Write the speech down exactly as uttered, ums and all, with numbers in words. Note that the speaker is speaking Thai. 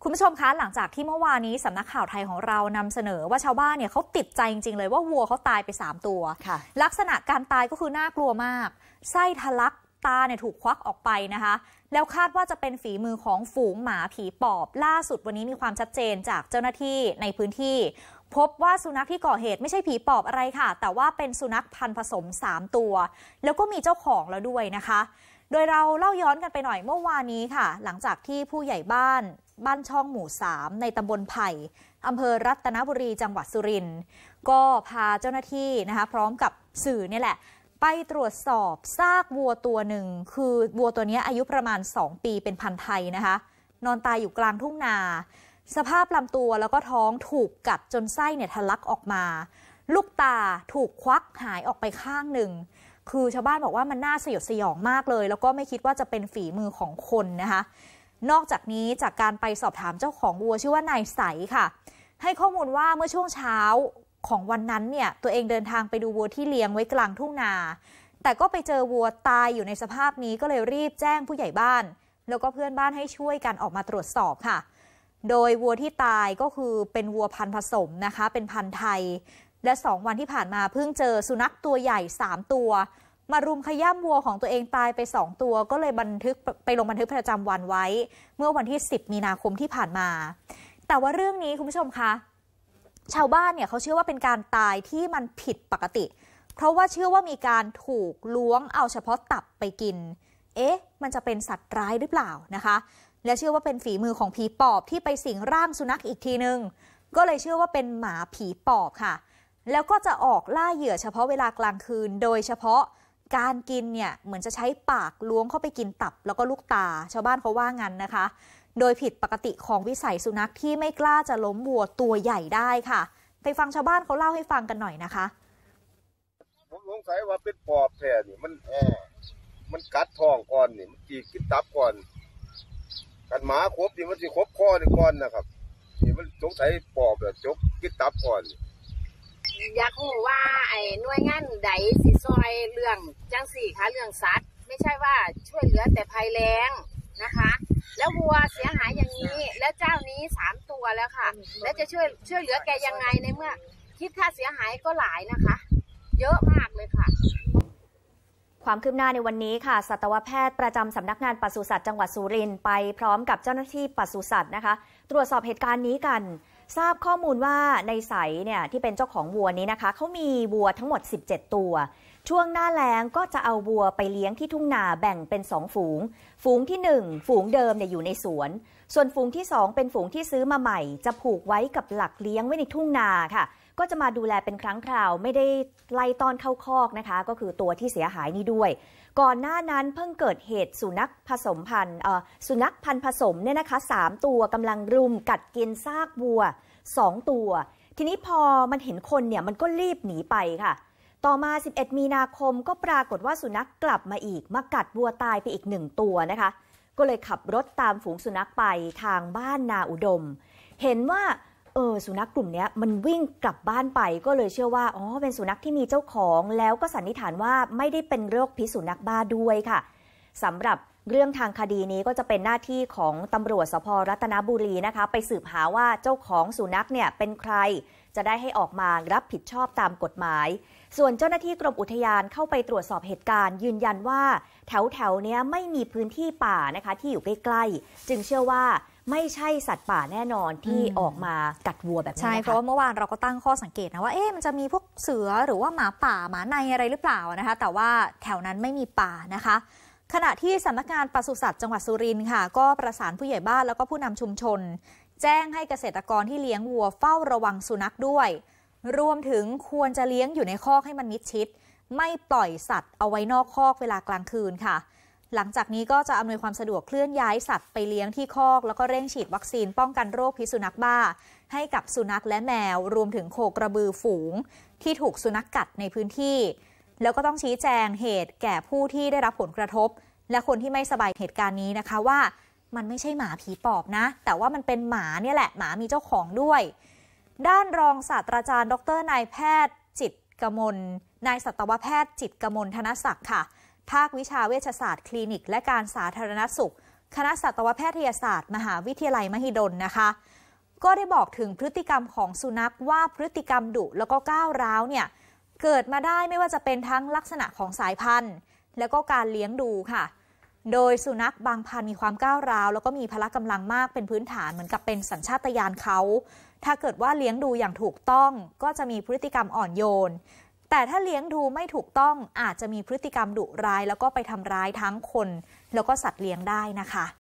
คุณผู้ชมคะหลังจากที่เมื่อวานนี้สำนักข่าวไทยของเรานำเสนอว่าชาวบ้านเนี่ยเขาติดใจจริงๆเลยว่าวัวเขาตายไปสามตัวลักษณะการตายก็คือน่ากลัวมากไส้ทะลักตาเนี่ยถูกควักออกไปนะคะแล้วคาดว่าจะเป็นฝีมือของฝูงหมาผีปอบล่าสุดวันนี้มีความชัดเจนจากเจ้าหน้าที่ในพื้นที่พบว่าสุนัขที่ก่อเหตุไม่ใช่ผีปอบอะไรค่ะแต่ว่าเป็นสุนัขพันธุ์ผสมสามตัวแล้วก็มีเจ้าของแล้วด้วยนะคะโดยเราเล่าย้อนกันไปหน่อยเมื่อวานนี้ค่ะหลังจากที่ผู้ใหญ่บ้านบ้านช่องหมู่สามในตำบลไผ่อำเภอรัตนบุรีจังหวัดสุรินทร์ก็พาเจ้าหน้าที่นะคะพร้อมกับสื่อเนี่ยแหละไปตรวจสอบซากวัวตัวหนึ่งคือวัวตัวนี้อายุประมาณสองปีเป็นพันธุ์ไทยนะคะนอนตายอยู่กลางทุ่งนาสภาพลำตัวแล้วก็ท้องถูกกัดจนไส้เนี่ยทะลักออกมาลูกตาถูกควักหายออกไปข้างหนึ่งคือชาวบ้านบอกว่ามันน่าสยดสยองมากเลยแล้วก็ไม่คิดว่าจะเป็นฝีมือของคนนะคะนอกจากนี้จากการไปสอบถามเจ้าของวัวชื่อว่านายใสค่ะให้ข้อมูลว่าเมื่อช่วงเช้าของวันนั้นเนี่ยตัวเองเดินทางไปดูวัวที่เลี้ยงไว้กลางทุ่งนาแต่ก็ไปเจอวัวตายอยู่ในสภาพนี้ก็เลยรีบแจ้งผู้ใหญ่บ้านแล้วก็เพื่อนบ้านให้ช่วยกันออกมาตรวจสอบค่ะโดยวัวที่ตายก็คือเป็นวัวพันธุ์ผสมนะคะเป็นพันธุ์ไทยและสองวันที่ผ่านมาเพิ่งเจอสุนัขตัวใหญ่สามตัวมารุมขย้ำวัวของตัวเองตายไปสองตัวก็เลยบันทึกไปลงบันทึกประจำวันไว้เมื่อวันที่สิบมีนาคมที่ผ่านมาแต่ว่าเรื่องนี้คุณผู้ชมคะชาวบ้านเนี่ยเขาเชื่อว่าเป็นการตายที่มันผิดปกติเพราะว่าเชื่อว่ามีการถูกล้วงเอาเฉพาะตับไปกินเอ๊ะมันจะเป็นสัตว์ร้ายหรือเปล่านะคะและเชื่อว่าเป็นฝีมือของผีปอบที่ไปสิงร่างสุนัขอีกทีนึงก็เลยเชื่อว่าเป็นหมาผีปอบค่ะแล้วก็จะออกล่าเหยื่อเฉพาะเวลากลางคืนโดยเฉพาะการกินเนี่ยเหมือนจะใช้ปากล้วงเข้าไปกินตับแล้วก็ลูกตาชาวบ้านเขาว่างั้นนะคะโดยผิดปกติของวิสัยสุนัขที่ไม่กล้าจะล้มวัวตัวใหญ่ได้ค่ะไปฟังชาวบ้านเขาเล่าให้ฟังกันหน่อยนะคะผมสงสัยว่าเป็นปอบแท้นี่มันแอมันกัดท้องก่อนนี่มันจีกินตับก่อนกันหมาครบนี่มันสิครบคอนี่ก่อนนะครับนี่มันสงสัยปอบแบบจกกินตับก่อนอยากรู้ว่าไอ้หน่วยงานใดสิซอยเรื่องจังสี่คะเรื่องสัตว์ไม่ใช่ว่าช่วยเหลือแต่ภัยแล้งนะคะแล้ววัวเสียหายอย่างนี้แล้วเจ้านี้สามตัวแล้วค่ะแล้วจะช่วยช่วยเหลือแกยังไงในเมื่อคิดค่าเสียหายก็หลายนะคะเยอะมากเลยค่ะความคืบหน้าในวันนี้ค่ะสัตวแพทย์ประจำสำนักงานปศุสัตว์จังหวัดสุรินทร์ไปพร้อมกับเจ้าหน้าที่ปศุสัตว์นะคะตรวจสอบเหตุการณ์นี้กันทราบข้อมูลว่าในใสเนี่ยที่เป็นเจ้าของวัวนี้นะคะเขามีวัวทั้งหมดสิบเจ็ดตัวช่วงหน้าแล้งก็จะเอาวัวไปเลี้ยงที่ทุ่งนาแบ่งเป็นสองฝูงฝูงที่หนึ่งฝูงเดิมเนี่ยอยู่ในสวนส่วนฝูงที่สองเป็นฝูงที่ซื้อมาใหม่จะผูกไว้กับหลักเลี้ยงไว้ในทุ่งนาค่ะก็จะมาดูแลเป็นครั้งคราวไม่ได้ไล่ต้อนเข้าคอกนะคะก็คือตัวที่เสียหายนี้ด้วยก่อนหน้านั้นเพิ่งเกิดเหตุสุนัขผสมพันธุ์สุนัขพันธุ์ผสมเนี่ยนะคะสามตัวกำลังรุมกัดกินซากวัวสองตัวทีนี้พอมันเห็นคนเนี่ยมันก็รีบหนีไปค่ะต่อมาสิบเอ็ดมีนาคมก็ปรากฏว่าสุนัขกลับมาอีกมากัดวัวตายไปอีกหนึ่งตัวนะคะก็เลยขับรถตามฝูงสุนัขไปทางบ้านนาอุดมเห็นว่าเออสุนัขกลุ่มนี้มันวิ่งกลับบ้านไปก็เลยเชื่อว่าอ๋อเป็นสุนัขที่มีเจ้าของแล้วก็สันนิษฐานว่าไม่ได้เป็นโรคพิษสุนัขบ้าด้วยค่ะสำหรับเรื่องทางคดีนี้ก็จะเป็นหน้าที่ของตำรวจสภ.รัตนบุรีนะคะไปสืบหาว่าเจ้าของสุนัขเนี่ยเป็นใครจะได้ให้ออกมารับผิดชอบตามกฎหมายส่วนเจ้าหน้าที่กรมอุทยานเข้าไปตรวจสอบเหตุการณ์ยืนยันว่าแถวแถวนี้ไม่มีพื้นที่ป่านะคะที่อยู่ใกล้ๆจึงเชื่อว่าไม่ใช่สัตว์ป่าแน่นอนที่ออกมากัดวัวแบบนี้ใช่เพราะว่าเมื่อวานเราก็ตั้งข้อสังเกตนะว่าเอ๊ะมันจะมีพวกเสือหรือว่าหมาป่าหมาในอะไรหรือเปล่านะคะแต่ว่าแถวนั้นไม่มีป่านะคะขณะที่สำนักงานปศุสัตว์จังหวัดสุรินทร์ค่ะก็ประสานผู้ใหญ่บ้านแล้วก็ผู้นำชุมชนแจ้งให้เกษตรกรที่เลี้ยงวัวเฝ้าระวังสุนัขด้วยรวมถึงควรจะเลี้ยงอยู่ในคอกให้มันมิดชิดไม่ปล่อยสัตว์เอาไว้นอกคอกเวลากลางคืนค่ะหลังจากนี้ก็จะอำนวยความสะดวกเคลื่อนย้ายสัตว์ไปเลี้ยงที่คอกแล้วก็เร่งฉีดวัคซีนป้องกันโรคพิษสุนัขบ้าให้กับสุนัขและแมวรวมถึงโคกระบือฝูงที่ถูกสุนัขกัดในพื้นที่แล้วก็ต้องชี้แจงเหตุแก่ผู้ที่ได้รับผลกระทบและคนที่ไม่สบายเหตุการณ์นี้นะคะว่ามันไม่ใช่หมาผีปอบนะแต่ว่ามันเป็นหมาเนี่ยแหละหมามีเจ้าของด้วยด้านรองศาสตราจารย์ดรนายแพทย์จิตรกมลนายสัตวแพทย์จิตรกมลธนศักดิ์ค่ะภาควิชาเวชศาสตร์คลินิกและการสาธารณสุขคณะสัตวแพทยศาสตร์มหาวิทยาลัยมหิดลนะคะก็ได้บอกถึงพฤติกรรมของสุนัขว่าพฤติกรรมดุแล้วก็ก้าวร้าวเนี่ยเกิดมาได้ไม่ว่าจะเป็นทั้งลักษณะของสายพันธุ์แล้วก็การเลี้ยงดูค่ะโดยสุนัขบางพันธุ์มีความก้าวร้าวแล้วก็มีพละกำลังมากเป็นพื้นฐานเหมือนกับเป็นสัญชาตญาณเขาถ้าเกิดว่าเลี้ยงดูอย่างถูกต้องก็จะมีพฤติกรรมอ่อนโยนแต่ถ้าเลี้ยงดูไม่ถูกต้องอาจจะมีพฤติกรรมดุร้ายแล้วก็ไปทำร้ายทั้งคนแล้วก็สัตว์เลี้ยงได้นะคะ